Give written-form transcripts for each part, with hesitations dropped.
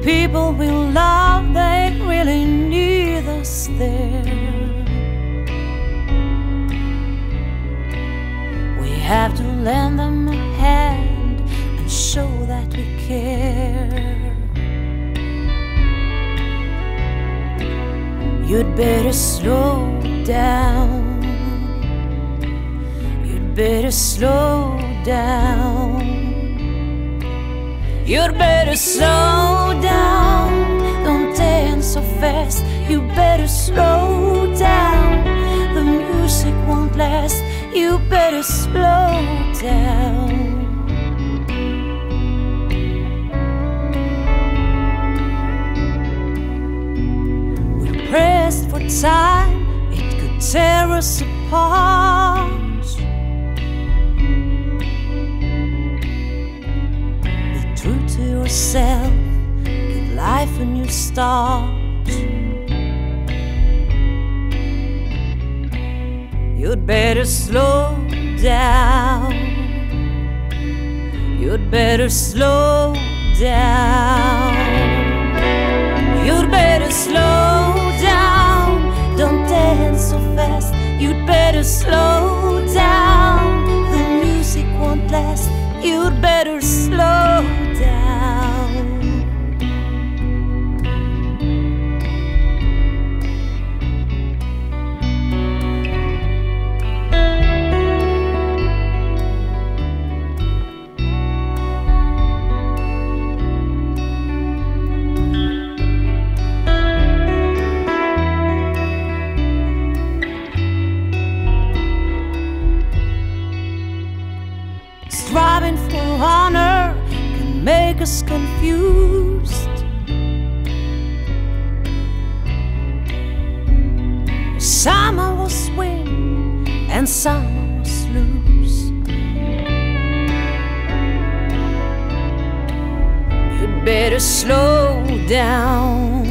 people we love, they really need us there. We have to lend them a hand and show that we care. You'd better slow down. You'd better slow down. You'd better slow down. Don't dance so fast. You better slow down. The music won't last. You better slow down. We're pressed for time. It could tear us apart. True to yourself, give life a new start. You'd better slow down. You'd better slow down. You'd better slow down. Don't dance so fast. You'd better slow down. The music won't last. You'd better slow down. Striving for honor can make us confused. Some of us win and some of us lose. You'd better slow down.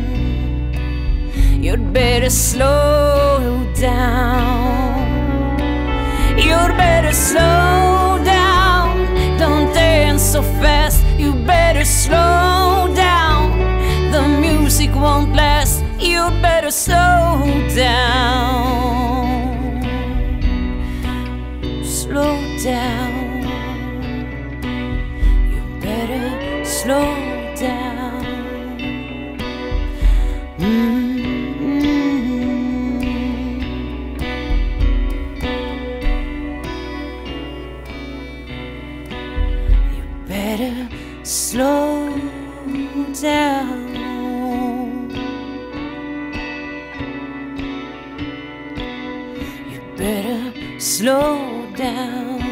You'd better slow down. You'd better slow down. Don't dance so fast. You better slow down. The music won't last. You better slow down. Slow down. You better slow down. Better slow down. You better slow down.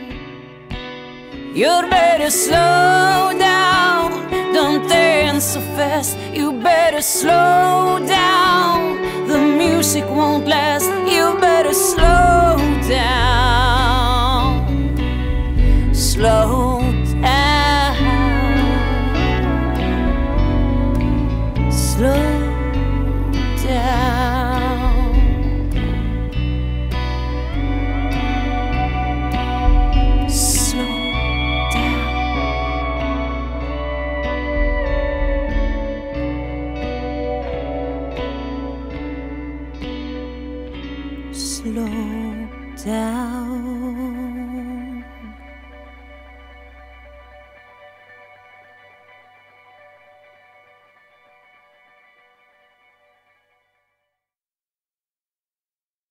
You'd better slow down. Don't dance so fast. You better slow down. The music won't last. You better slow down. Slow down. Slow down. Slow down. Slow down.